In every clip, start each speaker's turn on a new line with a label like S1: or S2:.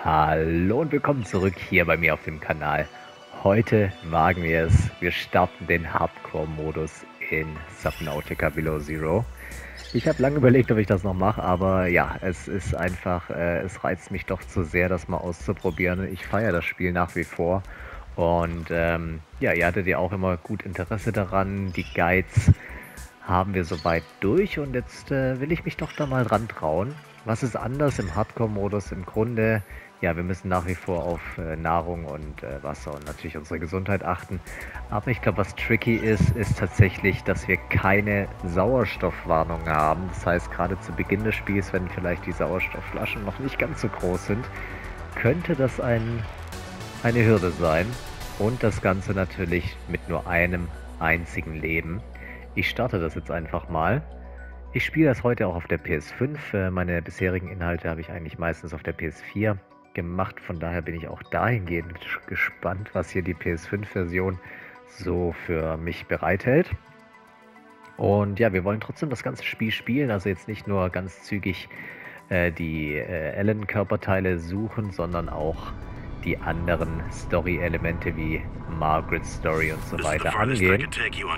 S1: Hallo und willkommen zurück hier bei mir auf dem Kanal. Heute wagen wir es. Wir starten den Hardcore-Modus in Subnautica Below Zero. Ich habe lange überlegt, ob ich das noch mache, aber ja, es ist einfach, es reizt mich doch zu sehr, das mal auszuprobieren. Ich feiere das Spiel nach wie vor. Und ja, ihr hattet ja auch immer gut Interesse daran. Die Guides haben wir soweit durch und jetzt will ich mich doch da mal dran trauen. Was ist anders im Hardcore-Modus? Im Grunde, ja, wir müssen nach wie vor auf Nahrung und Wasser und natürlich unsere Gesundheit achten. Aber ich glaube, was tricky ist, ist tatsächlich, dass wir keine Sauerstoffwarnung haben. Das heißt, gerade zu Beginn des Spiels, wenn vielleicht die Sauerstoffflaschen noch nicht ganz so groß sind, könnte das eine Hürde sein. Und das Ganze natürlich mit nur einem einzigen Leben. Ich starte das jetzt einfach mal. Ich spiele das heute auch auf der PS5. Meine bisherigen Inhalte habe ich eigentlich meistens auf der PS4 gemacht. Von daher bin ich auch dahingehend gespannt, was hier die PS5-Version so für mich bereithält. Und ja, wir wollen trotzdem das ganze Spiel spielen. Also jetzt nicht nur ganz zügig die Ellen-Körperteile suchen, sondern auch die anderen Story-Elemente wie Margaret's Story und so weiter angehen.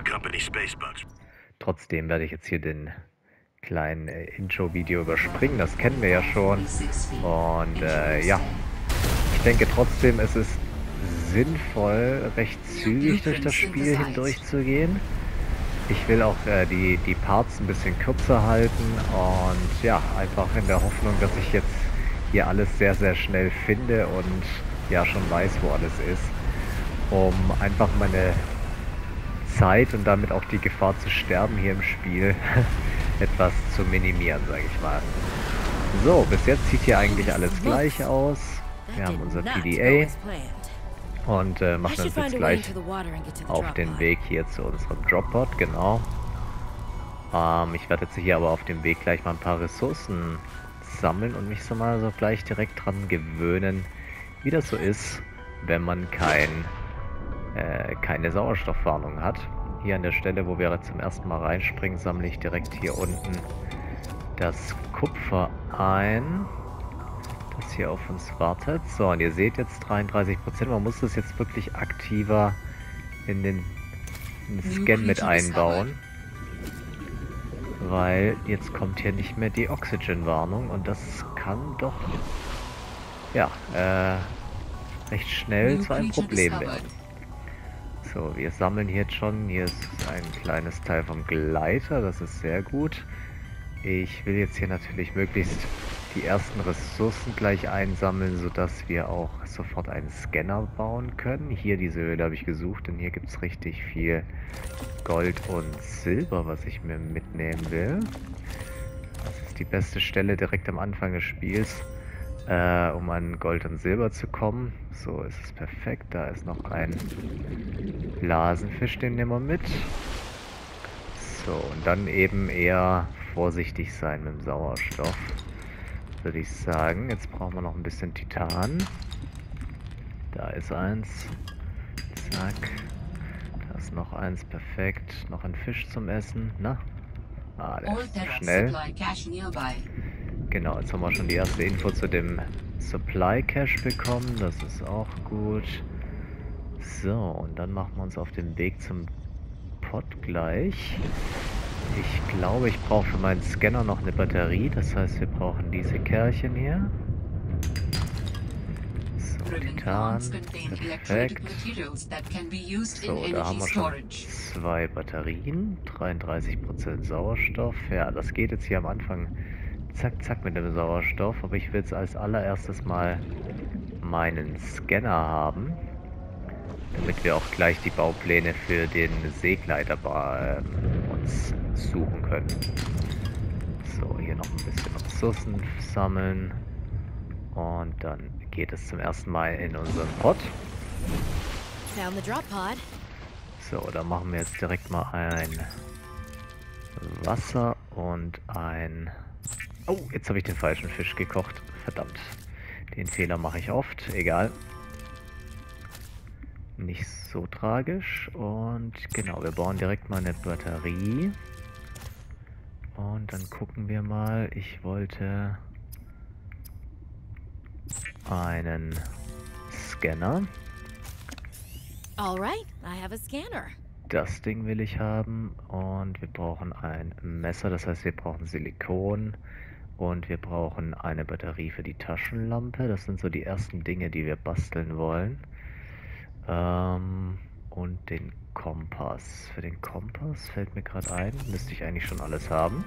S1: Trotzdem werde ich jetzt hier den kleinen Intro-Video überspringen, das kennen wir ja schon. Und ja, ich denke trotzdem, es ist sinnvoll, recht zügig durch das Spiel hindurch zu gehen. Ich will auch die Parts ein bisschen kürzer halten und ja, einfach in der Hoffnung, dass ich jetzt hier alles sehr, sehr schnell finde und ja schon weiß, wo alles ist, um einfach meine Zeit und damit auch die Gefahr zu sterben hier im Spiel etwas zu minimieren, sage ich mal. So, bis jetzt sieht hier eigentlich alles gleich aus. Wir haben unser PDA und machen uns jetzt gleich auf den Weg hier zu unserem Droppod, genau. Ich werde jetzt hier aber auf dem Weg gleich mal ein paar Ressourcen sammeln und mich so mal so gleich direkt dran gewöhnen, wie das so ist, wenn man keine Sauerstoffwarnung hat. Hier an der Stelle, wo wir zum ersten Mal reinspringen, sammle ich direkt hier unten das Kupfer ein, das hier auf uns wartet. So, und ihr seht jetzt 33%. Man muss das jetzt wirklich aktiver in den Scan mit einbauen, weil jetzt kommt hier nicht mehr die Oxygen-Warnung und das kann doch ja recht schnell zu einem Problem werden. So, wir sammeln hier jetzt schon. Hier ist ein kleines Teil vom Gleiter, das ist sehr gut. Ich will jetzt hier natürlich möglichst die ersten Ressourcen gleich einsammeln, sodass wir auch sofort einen Scanner bauen können. Hier diese Höhle habe ich gesucht, denn hier gibt es richtig viel Gold und Silber, was ich mir mitnehmen will. Das ist die beste Stelle direkt am Anfang des Spiels, um an Gold und Silber zu kommen. So ist es perfekt. Da ist noch ein Blasenfisch, den nehmen wir mit. So, und dann eben eher vorsichtig sein mit dem Sauerstoff, würde ich sagen. Jetzt brauchen wir noch ein bisschen Titan. Da ist eins. Zack. Da ist noch eins. Perfekt. Noch ein Fisch zum Essen. Na? Ah, der ist zu schnell. Genau, jetzt haben wir schon die erste Info zu dem Supply Cache bekommen. Das ist auch gut. So, und dann machen wir uns auf den Weg zum Pod gleich. Ich glaube, ich brauche für meinen Scanner noch eine Batterie. Das heißt, wir brauchen diese Kerlchen hier. So, Titan. Perfekt. So, da haben wir schon 2 Batterien. 33% Sauerstoff. Ja, das geht jetzt hier am Anfang zack, zack mit dem Sauerstoff. Aber ich will jetzt als allererstes mal meinen Scanner haben, damit wir auch gleich die Baupläne für den Seegleiter uns suchen können. So, hier noch ein bisschen Ressourcen sammeln. Und dann geht es zum ersten Mal in unseren Pod. So, da machen wir jetzt direkt mal ein Wasser und ein... Oh, jetzt habe ich den falschen Fisch gekocht. Verdammt. Den Fehler mache ich oft. Egal. Nicht so tragisch. Und genau, wir bauen direkt mal eine Batterie. Und dann gucken wir mal. Ich wollte einen Scanner.
S2: All right, I have a scanner.
S1: Das Ding will ich haben. Und wir brauchen ein Messer, das heißt, wir brauchen Silikon. Und wir brauchen eine Batterie für die Taschenlampe. Das sind so die ersten Dinge, die wir basteln wollen. Und den Kompass. Für den Kompass fällt mir gerade ein, müsste ich eigentlich schon alles haben.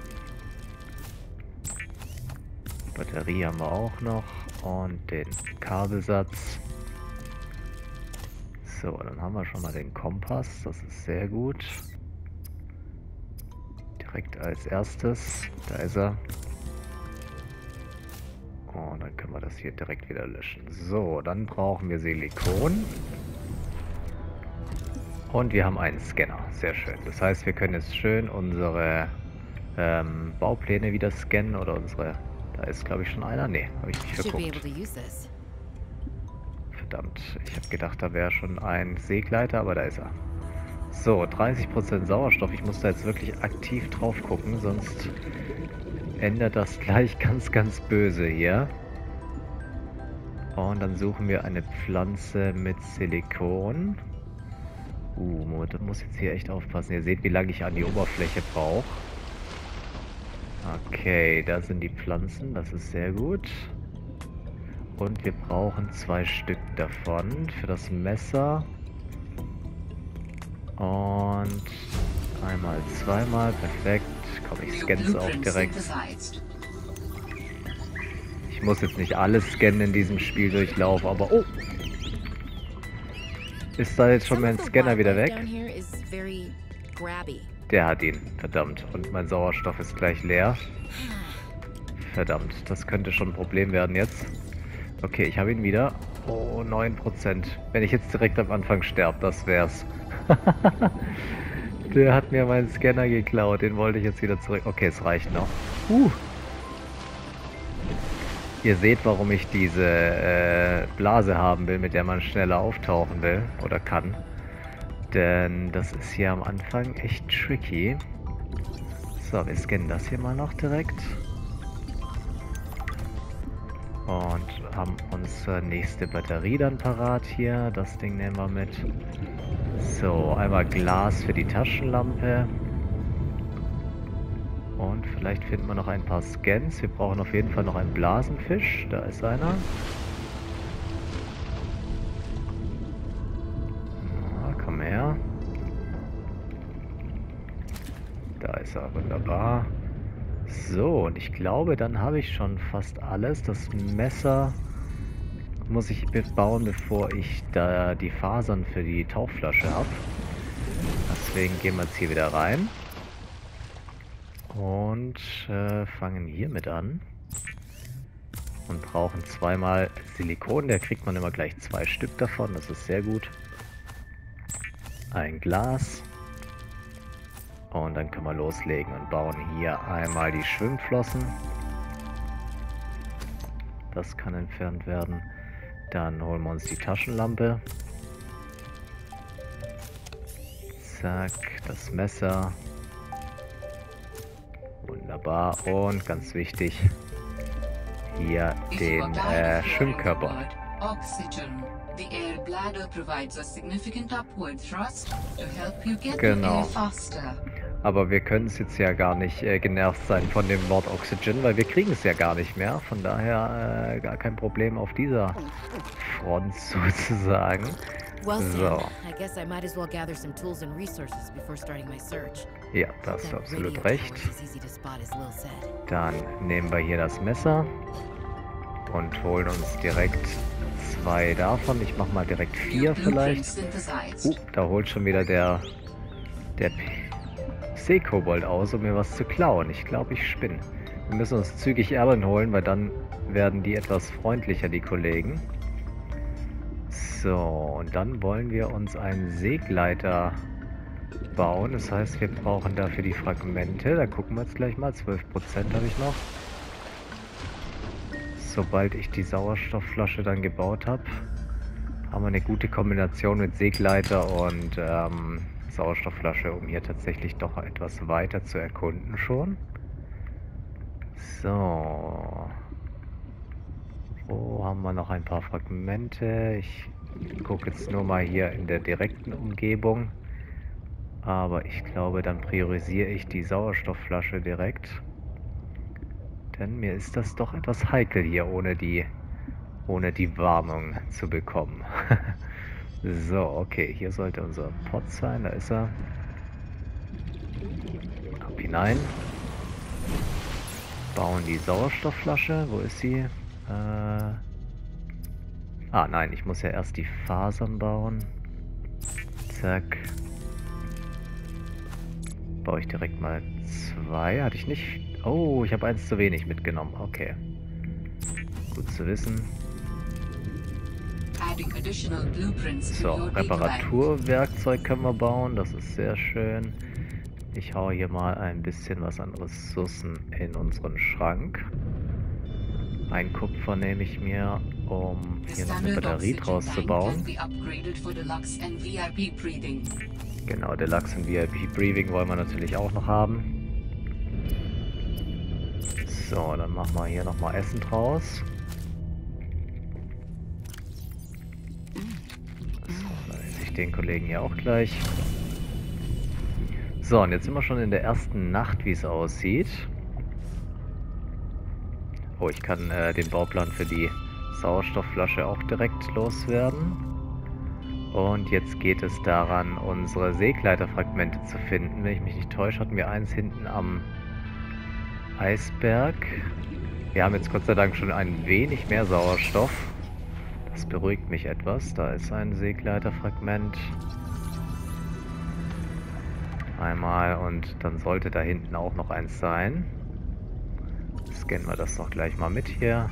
S1: Batterie haben wir auch noch. Und den Kabelsatz. So, dann haben wir schon mal den Kompass. Das ist sehr gut. Direkt als erstes. Da ist er. Und dann können wir das hier direkt wieder löschen. So, dann brauchen wir Silikon. Und wir haben einen Scanner. Sehr schön. Das heißt, wir können jetzt schön unsere Baupläne wieder scannen. Oder unsere... Da ist, glaube ich, schon einer. Ne, habe ich nicht geguckt. Verdammt. Ich habe gedacht, da wäre schon ein Seegleiter, aber da ist er. So, 30% Sauerstoff. Ich muss da jetzt wirklich aktiv drauf gucken, sonst ändert das gleich ganz, ganz böse hier. Und dann suchen wir eine Pflanze mit Silikon. Moment, das muss jetzt hier echt aufpassen. Ihr seht, wie lange ich an die Oberfläche brauche. Okay, da sind die Pflanzen. Das ist sehr gut. Und wir brauchen 2 Stück davon für das Messer. Und einmal, zweimal. Perfekt. Komm, ich scanne es auch direkt. Ich muss jetzt nicht alles scannen in diesem Spieldurchlauf, aber... Oh! Ist da jetzt schon mein Scanner wieder weg? Der hat ihn. Verdammt. Und mein Sauerstoff ist gleich leer. Verdammt. Das könnte schon ein Problem werden jetzt. Okay, ich habe ihn wieder. Oh, 9%. Wenn ich jetzt direkt am Anfang sterbe, das wär's. Der hat mir meinen Scanner geklaut. Den wollte ich jetzt wieder zurück. Okay, es reicht noch. Ihr seht, warum ich diese Blase haben will, mit der man schneller auftauchen will oder kann. Denn das ist hier am Anfang echt tricky. So, wir scannen das hier mal noch direkt. Und haben unsere nächste Batterie dann parat hier. Das Ding nehmen wir mit. So, einmal Glas für die Taschenlampe. Und vielleicht finden wir noch ein paar Scans. Wir brauchen auf jeden Fall noch einen Blasenfisch. Da ist einer. Na, komm her. Da ist er, wunderbar. So, und ich glaube, dann habe ich schon fast alles. Das Messer muss ich bauen, bevor ich da die Fasern für die Tauchflasche habe. Deswegen gehen wir jetzt hier wieder rein. Und fangen hiermit an. Und brauchen zweimal Silikon. Da kriegt man immer gleich 2 Stück davon. Das ist sehr gut. Ein Glas. Und dann können wir loslegen und bauen hier einmal die Schwimmflossen. Das kann entfernt werden. Dann holen wir uns die Taschenlampe. Zack, das Messer. Wunderbar. Und ganz wichtig, hier den Schwimmkörper. Genau. Aber wir können es jetzt ja gar nicht genervt sein von dem Wort Oxygen, weil wir kriegen es ja gar nicht mehr. Von daher gar kein Problem auf dieser Front sozusagen. So. Ja, da hast du absolut recht. Dann nehmen wir hier das Messer und holen uns direkt 2 davon. Ich mache mal direkt 4 vielleicht. Da holt schon wieder der Seekobold aus, um mir was zu klauen. Ich glaube, ich spinne. Wir müssen uns zügig Erlen holen, weil dann werden die etwas freundlicher, die Kollegen. So, und dann wollen wir uns einen Seegleiter bauen. Das heißt, wir brauchen dafür die Fragmente. Da gucken wir jetzt gleich mal. 12% habe ich noch. Sobald ich die Sauerstoffflasche dann gebaut habe, haben wir eine gute Kombination mit Seegleiter und Sauerstoffflasche, um hier tatsächlich doch etwas weiter zu erkunden schon. So. Wo haben wir noch ein paar Fragmente? Ich gucke jetzt nur mal hier in der direkten Umgebung. Aber ich glaube, dann priorisiere ich die Sauerstoffflasche direkt. Denn mir ist das doch etwas heikel hier, ohne die Warnung zu bekommen. So, okay, hier sollte unser Pod sein. Da ist er. Ab hinein. Bauen die Sauerstoffflasche. Wo ist sie? Nein, ich muss ja erst die Fasern bauen. Zack. Baue ich direkt mal 2. Hatte ich nicht... Oh, ich habe 1 zu wenig mitgenommen. Okay. Gut zu wissen. So, Reparaturwerkzeug können wir bauen. Das ist sehr schön. Ich haue hier mal ein bisschen was an Ressourcen in unseren Schrank. Ein Kupfer nehme ich mir, um hier noch eine Batterie draus zu bauen. Genau, Deluxe und VIP Breathing wollen wir natürlich auch noch haben. So, dann machen wir hier nochmal Essen draus. So, dann esse ich den Kollegen hier auch gleich. So, und jetzt sind wir schon in der ersten Nacht, wie es aussieht. Oh, ich kann den Bauplan für die Sauerstoffflasche auch direkt loswerden. Und jetzt geht es daran, unsere Seegleiterfragmente zu finden. Wenn ich mich nicht täusche, hatten wir eins hinten am Eisberg. Wir haben jetzt Gott sei Dank schon ein wenig mehr Sauerstoff. Das beruhigt mich etwas. Da ist ein Seegleiterfragment. Einmal und dann sollte da hinten auch noch eins sein. Scannen wir das doch gleich mal mit hier.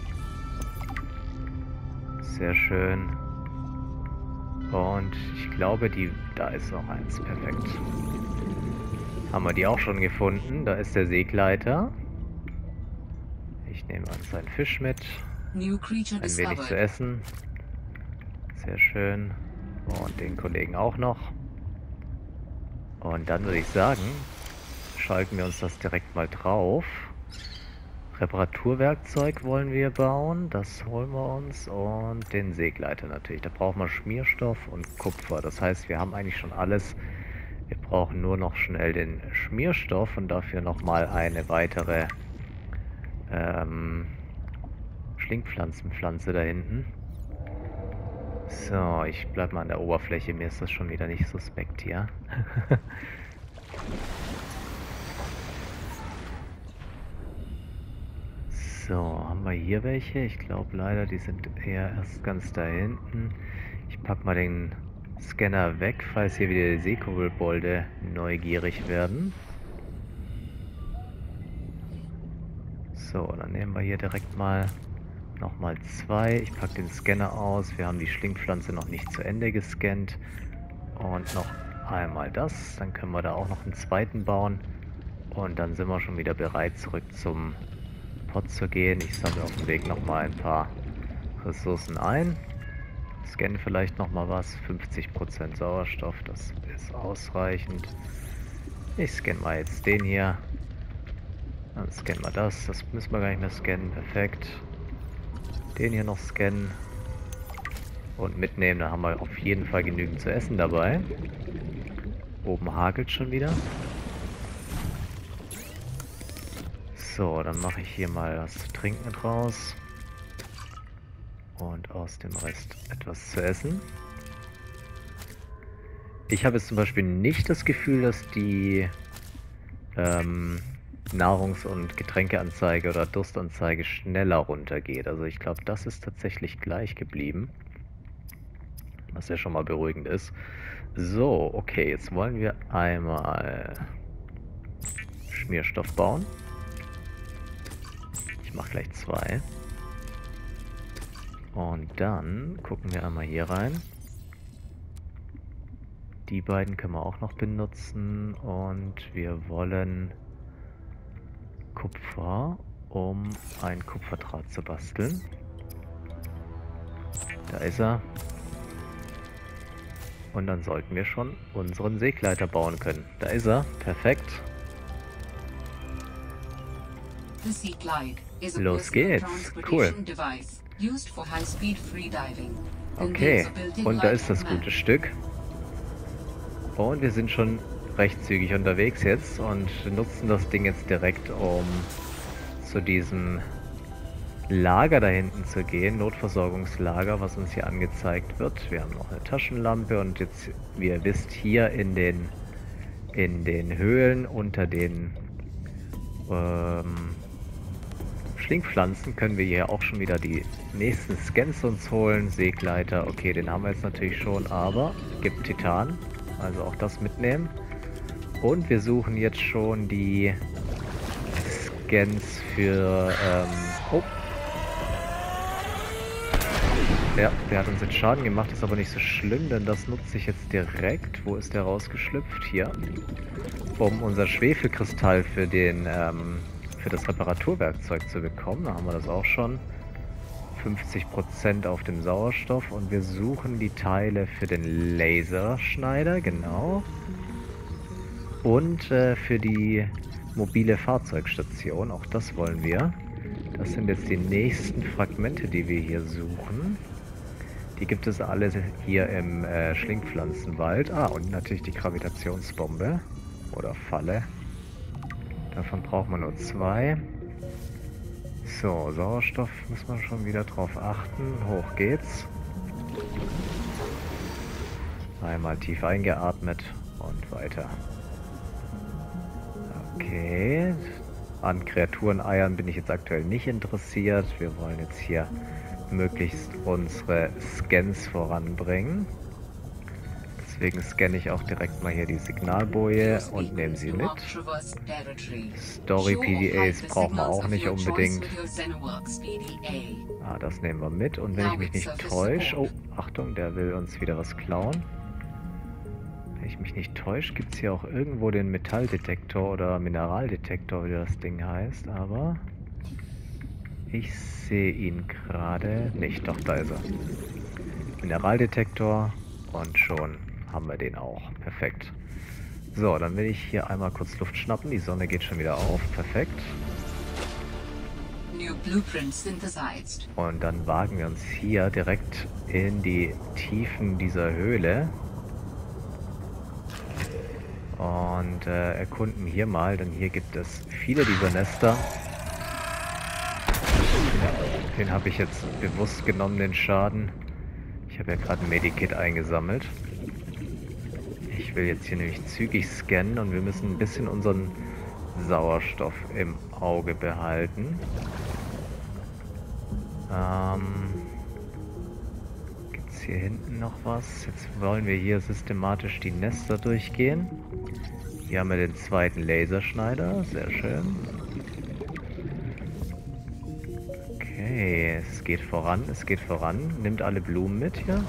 S1: Sehr schön. Und ich glaube, da ist noch eins. Perfekt. Haben wir die auch schon gefunden. Da ist der Seegleiter. Ich nehme uns einen Fisch mit. Ein wenig zu essen. Sehr schön. Und den Kollegen auch noch. Und dann würde ich sagen, schalten wir uns das direkt mal drauf. Reparaturwerkzeug wollen wir bauen, das holen wir uns, und den Seegleiter natürlich. Da brauchen wir Schmierstoff und Kupfer. Das heißt, wir haben eigentlich schon alles. Wir brauchen nur noch schnell den Schmierstoff und dafür nochmal eine weitere Schlingpflanzenpflanze da hinten. So, ich bleib mal an der Oberfläche, mir ist das schon wieder nicht suspekt hier. So, haben wir hier welche? Ich glaube leider, die sind eher erst ganz da hinten. Ich pack mal den Scanner weg, falls hier wieder die Seekobolde neugierig werden. So, dann nehmen wir hier direkt mal nochmal 2. Ich packe den Scanner aus. Wir haben die Schlingpflanze noch nicht zu Ende gescannt. Und noch einmal das. Dann können wir da auch noch einen zweiten bauen. Und dann sind wir schon wieder bereit, zurück zum Pod zu gehen. Ich sammle auf dem Weg nochmal ein paar Ressourcen ein. Scanne vielleicht nochmal was. 50% Sauerstoff, das ist ausreichend. Ich scanne mal jetzt den hier. Dann scannen wir das. Das müssen wir gar nicht mehr scannen. Perfekt. Den hier noch scannen. Und mitnehmen. Da haben wir auf jeden Fall genügend zu essen dabei. Oben hagelt schon wieder. So, dann mache ich hier mal was zu trinken draus. Und aus dem Rest etwas zu essen. Ich habe jetzt zum Beispiel nicht das Gefühl, dass die Nahrungs- und Getränkeanzeige oder Durstanzeige schneller runtergeht. Also ich glaube, das ist tatsächlich gleich geblieben. Was ja schon mal beruhigend ist. So, okay, jetzt wollen wir einmal Schmierstoff bauen. Ich mache gleich 2. Und dann gucken wir einmal hier rein. Die beiden können wir auch noch benutzen. Und wir wollen Kupfer, um ein Kupferdraht zu basteln. Da ist er. Und dann sollten wir schon unseren Seegleiter bauen können. Da ist er. Perfekt. Los geht's. Cool. Okay, und da ist das gute Stück. Und wir sind schon recht zügig unterwegs jetzt und nutzen das Ding jetzt direkt, um zu diesem Lager da hinten zu gehen, Notversorgungslager, was uns hier angezeigt wird. Wir haben noch eine Taschenlampe und jetzt, wie ihr wisst, hier in den Höhlen unter den Schlingpflanzen können wir hier auch schon wieder die nächsten Scans uns holen. Seegleiter, okay, den haben wir jetzt natürlich schon, aber gibt Titan, also auch das mitnehmen. Und wir suchen jetzt schon die Scans für, oh. Ja, der hat uns jetzt Schaden gemacht, ist aber nicht so schlimm, denn das nutze ich jetzt direkt. Wo ist der rausgeschlüpft? Hier. Um unser Schwefelkristall für das Reparaturwerkzeug zu bekommen. Da haben wir das auch schon. 50% auf dem Sauerstoff und wir suchen die Teile für den Laserschneider, genau. Und für die mobile Fahrzeugstation, auch das wollen wir. Das sind jetzt die nächsten Fragmente, die wir hier suchen. Die gibt es alle hier im Schlingpflanzenwald. Ah, und natürlich die Gravitationsbombe. Oder Falle. Davon braucht man nur 2. So, Sauerstoff muss man schon wieder drauf achten. Hoch geht's. Einmal tief eingeatmet und weiter. Okay. An Kreatureneiern bin ich jetzt aktuell nicht interessiert. Wir wollen jetzt hier möglichst unsere Scans voranbringen. Deswegen scanne ich auch direkt mal hier die Signalboje und nehme sie mit. Story PDAs brauchen wir auch nicht unbedingt. Ah, das nehmen wir mit. Und wenn ich mich nicht täusche... Oh, Achtung, der will uns wieder was klauen. Wenn ich mich nicht täusche, gibt es hier auch irgendwo den Metalldetektor oder Mineraldetektor, wie das Ding heißt, aber ich sehe ihn gerade nicht. Doch, da ist er. Mineraldetektor und schon haben wir den auch. Perfekt. So, dann will ich hier einmal kurz Luft schnappen. Die Sonne geht schon wieder auf. Perfekt. Und dann wagen wir uns hier direkt in die Tiefen dieser Höhle. Und erkunden hier mal, denn hier gibt es viele dieser Nester. Den habe ich jetzt bewusst genommen, den Schaden. Ich habe ja gerade ein Medikit eingesammelt. Ich will jetzt hier nämlich zügig scannen und wir müssen ein bisschen unseren Sauerstoff im Auge behalten. Gibt es hier hinten noch was? Jetzt wollen wir hier systematisch die Nester durchgehen. Hier haben wir den zweiten Laserschneider, sehr schön. Okay, es geht voran, es geht voran. Nimmt alle Blumen mit hier.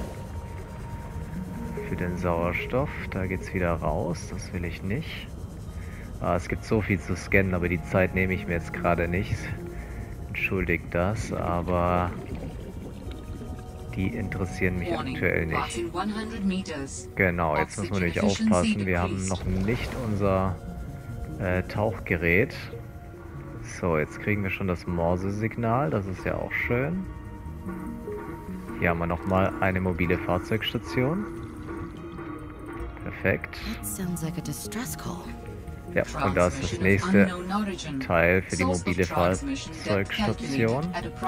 S1: Für den Sauerstoff, da geht's wieder raus, das will ich nicht. Ah, es gibt so viel zu scannen, aber die Zeit nehme ich mir jetzt gerade nicht. Entschuldigt das, aber die interessieren mich aktuell nicht. Genau, jetzt müssen wir nämlich aufpassen, wir haben noch nicht unser Tauchgerät. So, jetzt kriegen wir schon das Morse-Signal, das ist ja auch schön. Hier haben wir nochmal eine mobile Fahrzeugstation. Perfekt. Ja, und da ist das nächste Teil für die mobile Fahrzeugstation.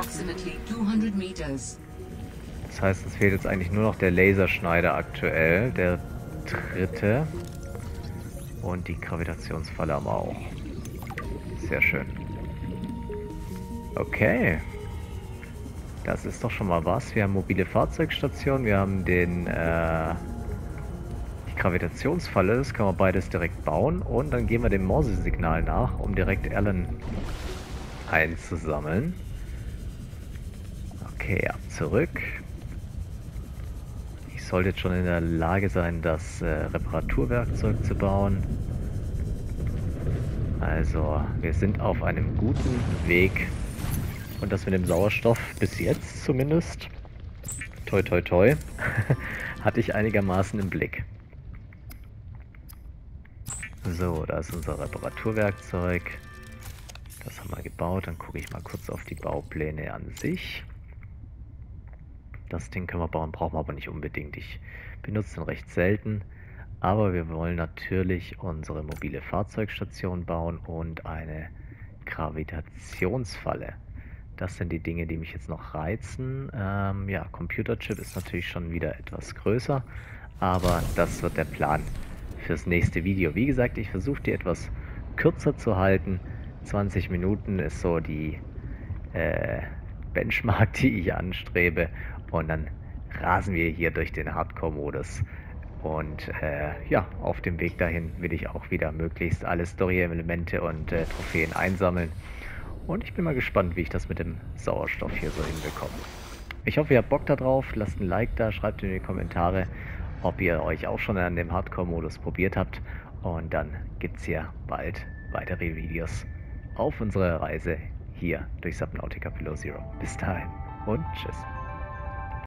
S1: Das heißt, es fehlt jetzt eigentlich nur noch der Laserschneider aktuell, der dritte. Und die Gravitationsfalle haben wir auch. Sehr schön. Okay. Das ist doch schon mal was. Wir haben mobile Fahrzeugstation, wir haben die Gravitationsfalle, das können wir beides direkt bauen. Und dann gehen wir dem Morse-Signal nach, um direkt Alan einzusammeln. Okay, ab zurück. Ich sollte jetzt schon in der Lage sein, das Reparaturwerkzeug zu bauen. Also, wir sind auf einem guten Weg. Und das mit dem Sauerstoff, bis jetzt zumindest, toi toi toi, hatte ich einigermaßen im Blick. So, da ist unser Reparaturwerkzeug. Das haben wir gebaut. Dann gucke ich mal kurz auf die Baupläne an sich. Das Ding können wir bauen, brauchen wir aber nicht unbedingt. Ich benutze den recht selten. Aber wir wollen natürlich unsere mobile Fahrzeugstation bauen und eine Gravitationsfalle. Das sind die Dinge, die mich jetzt noch reizen. Ja, Computerchip ist natürlich schon wieder etwas größer, aber das wird der Plan fürs nächste Video. Wie gesagt, ich versuche die etwas kürzer zu halten. 20 Minuten ist so die Benchmark, die ich anstrebe. Und dann rasen wir hier durch den Hardcore-Modus. Und ja, auf dem Weg dahin will ich auch wieder möglichst alle Story-Elemente und Trophäen einsammeln. Und ich bin mal gespannt, wie ich das mit dem Sauerstoff hier so hinbekomme. Ich hoffe, ihr habt Bock da drauf. Lasst ein Like da, schreibt in die Kommentare, ob ihr euch auch schon an dem Hardcore-Modus probiert habt. Und dann gibt es hier bald weitere Videos auf unserer Reise hier durch Subnautica Below Zero. Bis dahin und tschüss.